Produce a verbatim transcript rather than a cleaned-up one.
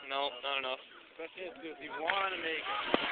No, not enough. Especially if you want to make it.